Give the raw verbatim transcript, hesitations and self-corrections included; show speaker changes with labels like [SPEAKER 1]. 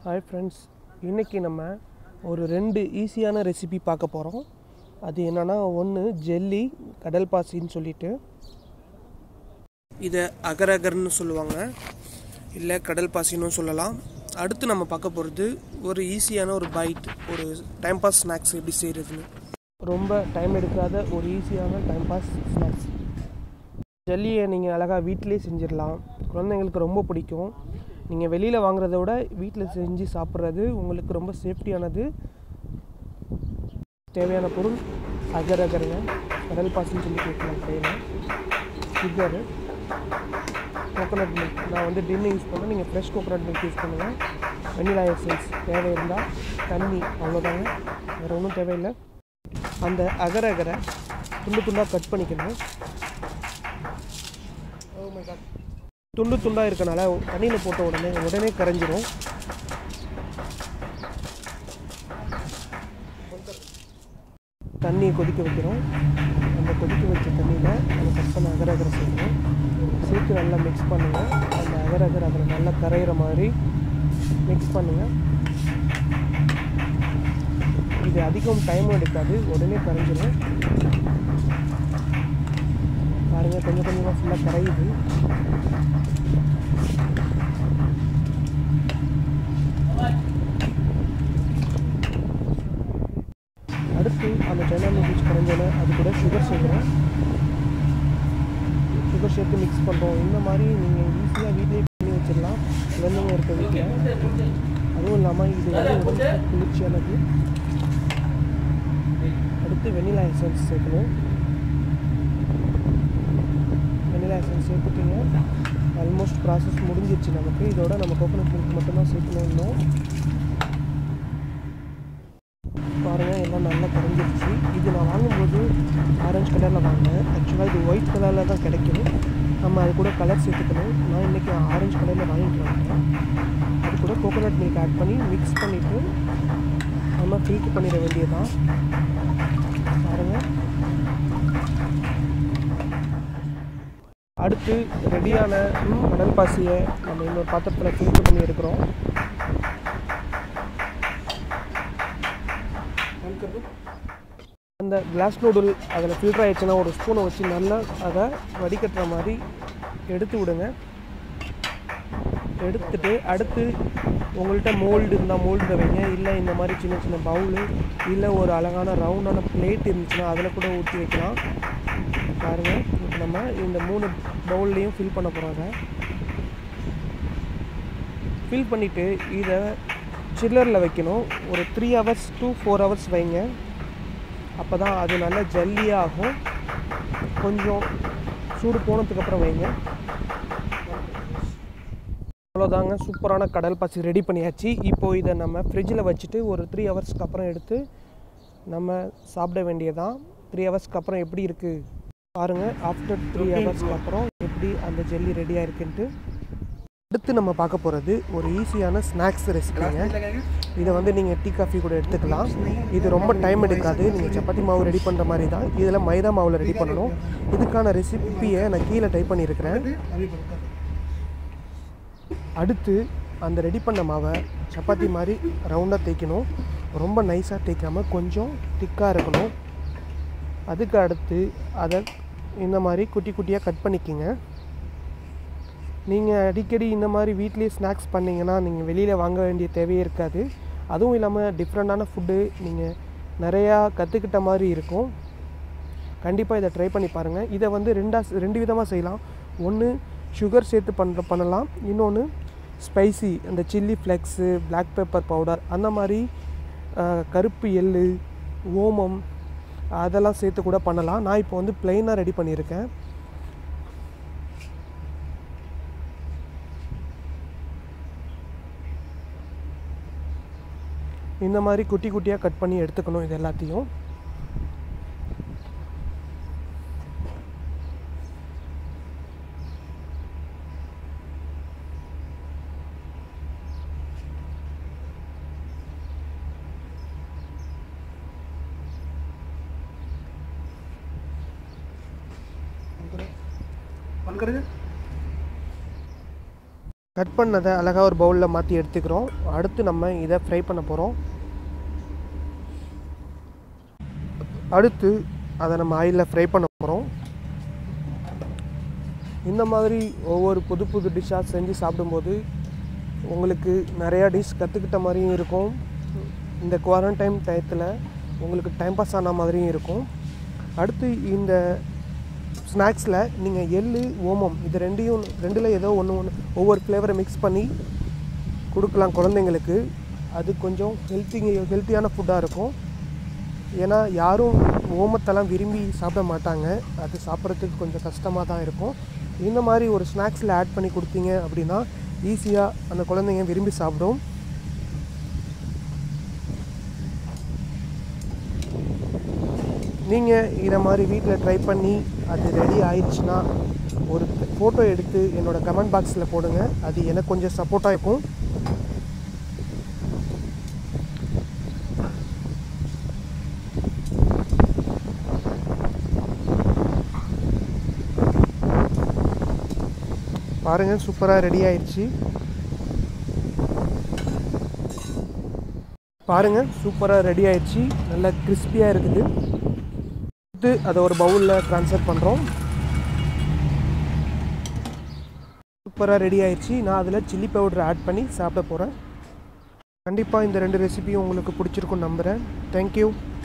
[SPEAKER 1] Hi friends, इनकी நம்ம ஒரு ரெண்டு ஈஸியான ரெசிபி பார்க்க போறோம். அது என்னன்னா ஒன்னு ஜெல்லி கடல் பாசின்னு சொல்லிட்டு இத அகர் அகர்னு சொல்லுவாங்க, இல்ல கடல் பாசின்னு சொல்லலாம். அடுத்து நம்ம பார்க்க போறது ஒரு ஈஸியான ஒரு பைட், ஒரு டைம் பாஸ் ஸ்நாக்ஸ் எப்படி செய்யறதுன்னு. ரொம்ப டைம் எடுக்காத ஒரு ஈஸியான டைம் பாஸ் ஸ்நாக்ஸ். ஜெல்லியை நீங்கள் அழகாக வீட்டிலே செஞ்சிடலாம். குழந்தைங்களுக்கு ரொம்ப பிடிக்கும். நீங்கள் வெளியில் வாங்குறத விட வீட்டில் செஞ்சு சாப்பிட்றது உங்களுக்கு ரொம்ப சேஃப்டியானது. தேவையான பொருள் அகர் அகருங்க, கடல் பாசின்னு சொல்லி கேட்கலாம். கையில் சுகரு, கோகோனட் மில்க். நான் வந்து டின்னு யூஸ் பண்ணேன், நீங்கள் ஃப்ரெஷ் கோகோனட் மில்க் யூஸ் பண்ணுங்கள். வெண்ணிலா எசன்ஸ் தேவை இருந்தால், தண்ணி, அவ்வளோதாங்க, வேறு ஒன்றும் தேவையில்லை. அந்த அகர் அகரை துண்டு துண்டாக கட் பண்ணிக்கணும். துண்டு துண்டாக இருக்கனால தண்ணியில் போட்ட உடனே உடனே கரைஞ்சிரும். தண்ணியை கொதிக்க வைக்கிறோம். அந்த கொதிக்க வச்ச தண்ணியில் நம்ம கட் பண்ண அகர் அகரை சேர்க்கணும். சேர்த்து நல்லா மிக்ஸ் பண்ணுங்கள். அந்த அகர் அகர் அதில் நல்லா கரையிற மாதிரி மிக்ஸ் பண்ணுங்கள். இது அதிகம் டைமும் எடுக்காது, உடனே கரைஞ்சிடும். பாருங்கள், கொஞ்சம் கொஞ்சமாக ஃபுல்லாக கரையுது. அடுத்து அந்த சைனா நூடுல்ஸ் கரைஞ்சோன்னே அது கூட சுகர் சேர்க்குறோம். சுகர் சேர்த்து மிக்ஸ் பண்ணுறோம். இந்த மாதிரி நீங்கள் ஈஸியாக வீட்டிலே பண்ணி வச்சிடலாம், குழந்தைங்க இருக்க வீட்டில். அதுவும் இல்லாமல் இது வந்து உடம்புக்கு குளிர்ச்சியானது. அடுத்து வெண்ணிலா எசன்ஸ் சேர்க்கணும். வெண்ணிலா எசன்ஸ் சேர்த்துட்டீங்க. ஆல்மோஸ்ட் ப்ராசஸ் முடிஞ்சிருச்சு நமக்கு. இதோட நம்ம கோகோனட் மில்க் மட்டும்தான் சேர்க்கணும். இன்னும் பாருங்கள், எல்லாம் நல்லா கரைஞ்சிருச்சு. இது நான் வாங்கும்போது ஆரஞ்சு கலரில் வாங்கினேன். ஆக்சுவலாக இது ஒயிட் கலரில் தான் கிடைக்கும். நம்ம அது கூட கலர் சேர்த்துக்கணும். நான் இன்றைக்கி ஆரஞ்சு கலரில் வாங்கிட்டு வந்துட்டேன். அது கூட கோகோனட் மில்க் ஆட் பண்ணி மிக்ஸ் பண்ணிவிட்டு நம்ம ஃபில்ட்ரு பண்ணிட வேண்டியதுதான். பாருங்கள், அடுத்து ரெடியான கடல் பாசியை நம்ம இன்னொரு பாத்திரத்தில் ஃபில்ட்ரு பண்ணி எடுக்கிறோம். அந்த கிளாஸ் நூடுல் அதில் ஃபில்டர் ஆகிடுச்சுன்னா ஒரு ஸ்பூனை வச்சு நல்லா அதை வடிகட்டுற மாதிரி எடுத்து விடுங்க. எடுத்துட்டு அடுத்து உங்கள்கிட்ட மோல்டு இருந்தால் மோல்டில் வைங்க. இல்லை இந்த மாதிரி சின்ன சின்ன பவுலு, இல்லை ஒரு அழகான ரவுண்டான பிளேட் இருந்துச்சுன்னா அதில் கூட ஊற்றி வைக்கலாம். பாருங்கள், இப்போ நம்ம இந்த மூணு பவுல்லையும் ஃபில் பண்ண போகிறாங்க. ஃபில் பண்ணிவிட்டு இதை சில்லரில் வைக்கணும். ஒரு three hours to four hours வைங்க. அப்போ தான் அது நல்லா ஜல்லியாகும். கொஞ்சம் சூடு போனதுக்கப்புறம் வைங்க. அவ்வளோதாங்க, சூப்பரான கடல் பாசி ரெடி பண்ணியாச்சு. இப்போது இதை நம்ம ஃப்ரிட்ஜில் வச்சுட்டு ஒரு த்ரீ ஹவர்ஸ்க்கு அப்புறம் எடுத்து நம்ம சாப்பிட வேண்டியதான். த்ரீ ஹவர்ஸ்க்கு அப்புறம் எப்படி இருக்குது பாருங்கள். ஆஃப்டர் த்ரீ ஹவர்ஸ்க்கு அப்புறம் எப்படி அந்த ஜெல்லி ரெடியாக இருக்குன்ட்டு. அடுத்து நம்ம பார்க்க போகிறது ஒரு ஈஸியான ஸ்நாக்ஸ் ரெசிபிங்க. இதை வந்து நீங்கள் டீ காஃபி கூட எடுத்துக்கலாம். இது ரொம்ப டைம் எடுக்காது. நீங்கள் சப்பாத்தி மாவு ரெடி பண்ணுற மாதிரி தான். இதில் மைதா மாவில் ரெடி பண்ணணும். இதுக்கான ரெசிபியை நான் கீழே டைப் பண்ணியிருக்கிறேன். அடுத்து அந்த ரெடி பண்ண மாவை சப்பாத்தி மாதிரி ரவுண்டாக தேய்க்கணும். ரொம்ப நைஸாக தேய்க்காமல் கொஞ்சம் திக்காக இருக்கணும். அதுக்கு அடுத்து அதை இந்த மாதிரி குட்டி குட்டியாக கட் பண்ணிக்கிங்க. நீங்கள் அடிக்கடி இந்த மாதிரி வீட்லேயே ஸ்நாக்ஸ் பண்ணிங்கன்னா நீங்கள் வெளியில் வாங்க வேண்டிய தேவையே இருக்காது. அதுவும் இல்லாமல் டிஃப்ரெண்ட்டான ஃபுட்டு நீங்கள் நிறையா கற்றுக்கிட்ட மாதிரி இருக்கும். கண்டிப்பாக இதை ட்ரை பண்ணி பாருங்கள். இதை வந்து ரெண்டாக ரெண்டு விதமாக செய்யலாம். ஒன்று சுகர் சேர்த்து பண்ணுற பண்ணலாம். இன்னொன்று ஸ்பைசி, அந்த chilli flakes, black pepper powder, அந்த மாதிரி கருப்பு எள்ளு, ஓமம் அதெல்லாம் சேர்த்து கூட பண்ணலாம். நான் இப்போ வந்து ப்ளெயினாக ரெடி பண்ணியிருக்கேன். இந்த மாதிரி குட்டி குட்டியாக கட் பண்ணி எடுத்துக்கணும். இது எல்லாத்தையும் கட் பண்ணதை அழகாக ஒரு பவுலில் மாற்றி எடுத்துக்கிறோம். அடுத்து நம்ம இதை ஃப்ரை பண்ண போகிறோம். அடுத்து அதை நம்ம ஆயிலில் ஃப்ரை பண்ண போகிறோம். இந்த மாதிரி ஒவ்வொரு புது புது டிஷ்ஷாக செஞ்சு சாப்பிடும்போது உங்களுக்கு நிறையா டிஷ் கற்றுக்கிட்ட மாதிரியும் இருக்கும். இந்த குவாரண்டைன் டயத்தில் உங்களுக்கு டைம் பாஸ் ஆன மாதிரியும் இருக்கும். அடுத்து இந்த ஸ்நாக்ஸில் நீங்கள் எள்ளு ஓமம் இது ரெண்டையும் ரெண்டில் ஏதோ ஒன்று ஒன்று ஒவ்வொரு ஃப்ளேவரை மிக்ஸ் பண்ணி கொடுக்கலாம் குழந்தைங்களுக்கு. அது கொஞ்சம் ஹெல்த்தி ஹெல்த்தியான ஃபுட்டாக இருக்கும். ஏன்னா யாரும் ஓமத்தெல்லாம் விரும்பி சாப்பிட மாட்டாங்க. அது சாப்பிட்றதுக்கு கொஞ்சம் கஷ்டமாக தான் இருக்கும். இந்த மாதிரி ஒரு ஸ்நாக்ஸில் ஆட் பண்ணி கொடுத்தீங்க அப்படின்னா ஈஸியாக அந்த குழந்தைங்க விரும்பி சாப்பிடும். நீங்கள் இதை மாதிரி வீட்டில் ட்ரை பண்ணி அது ரெடி ஆயிடுச்சுன்னா ஒரு ஃபோட்டோ எடுத்து என்னோடய கமெண்ட் பாக்ஸில் போடுங்க. அது எனக்கு கொஞ்சம் சப்போர்ட்டாக இருக்கும். பாருங்கள், சூப்பராக ரெடி ஆயிடுச்சு. பாருங்கள், சூப்பராக ரெடி ஆயிடுச்சு. நல்லா கிறிஸ்பியாக இருக்குது. அடுத்து அதை ஒரு பவுலில் ட்ரான்ஸ்ஃபர் பண்ணுறோம். சூப்பராக ரெடி ஆயிடுச்சு. நான் அதில் சில்லி பவுடர் ஆட் பண்ணி சாப்பிட போகிறேன். கண்டிப்பாக இந்த ரெண்டு ரெசிபியும் உங்களுக்கு பிடிச்சிருக்குன்னு நம்புகிறேன். தேங்க்யூ.